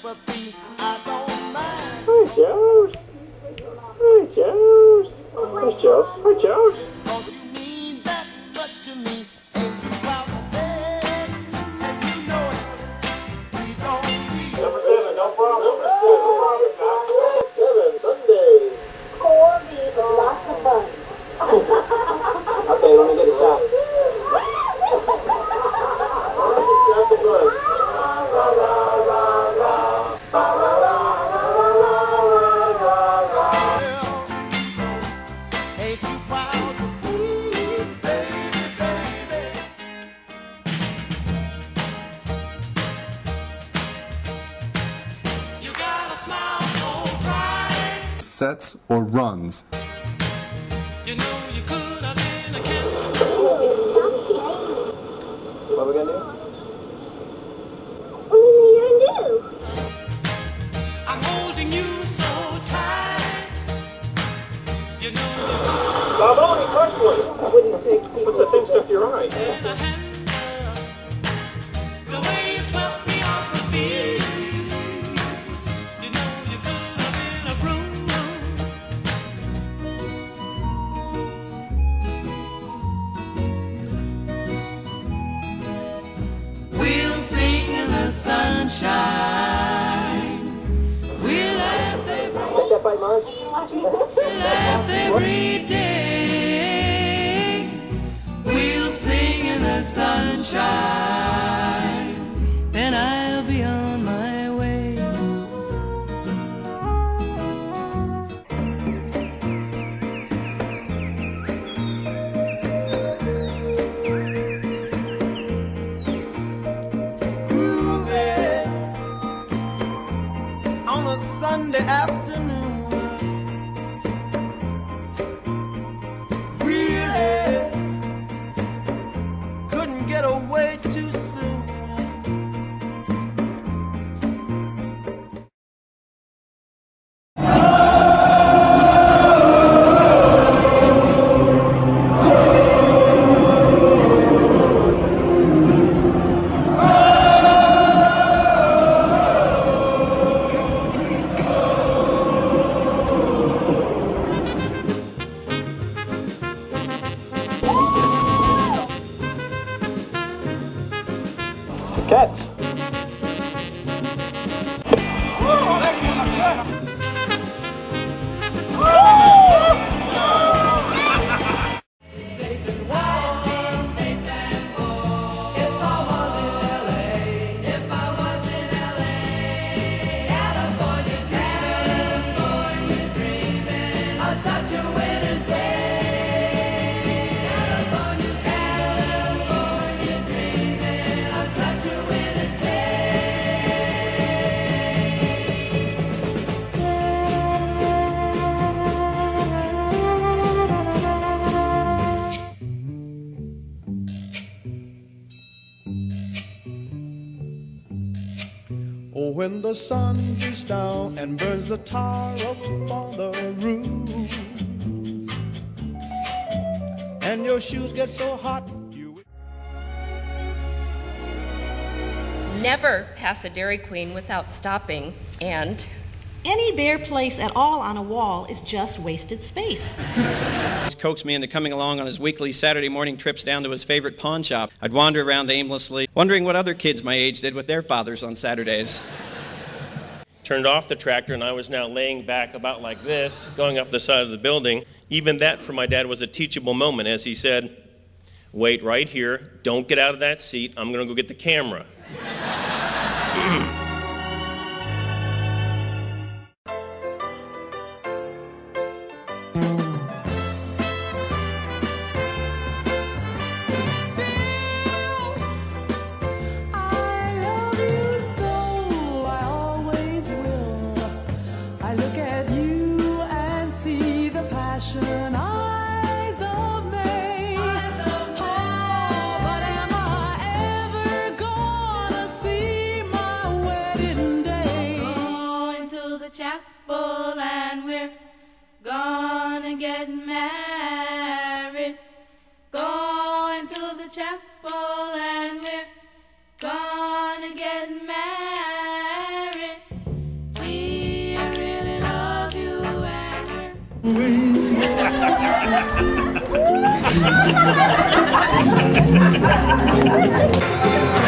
sympathy, I don't mind. Hi, Joe. Hi, Joe. Hi, Joe. Hi, Joe. Cause you mean that much to me. Ain't you proud of that? And you know it. Please don't leave. Number 7, no problem. Number 7, Sunday. Corby, lots of fun. Okay, let me get a shot. Shot the blood. Ain't you proud of me, baby, baby? You got a smile so bright. Sets or runs. You know you could have been a candle. What are we gonna do? What are you gonna do? I'm holding you so tight. You know you Bob, only first one. I wouldn't take people. What's that thing stuck to your eye? could have a handle. The way you swept me off my feet. You know you could have been a broom. We'll sing in the sunshine. We'll laugh every, Catch that bite, Marge? laugh every day. We'll sing in the sunshine. Then I'll be on my way. Groovy on a Sunday afternoon. Really couldn't get away too soon. Catch. Such a winter's day. California, California, dreaming of such a winter's Oh, when the sun beats down and burns the tar up on the roof, and your shoes get so hot, you... Never pass a Dairy Queen without stopping, and Any bare place at all on a wall is just wasted space. He's coaxed me into coming along on his weekly Saturday morning trips down to his favorite pawn shop. I'd wander around aimlessly, wondering what other kids my age did with their fathers on Saturdays. Turned off the tractor, and I was now laying back about like this, going up the side of the building. Even that for my dad was a teachable moment, as he said, "Wait right here, don't get out of that seat, I'm gonna go get the camera." Chapel and we're gonna get married. Going to the chapel and we're gonna get married. going.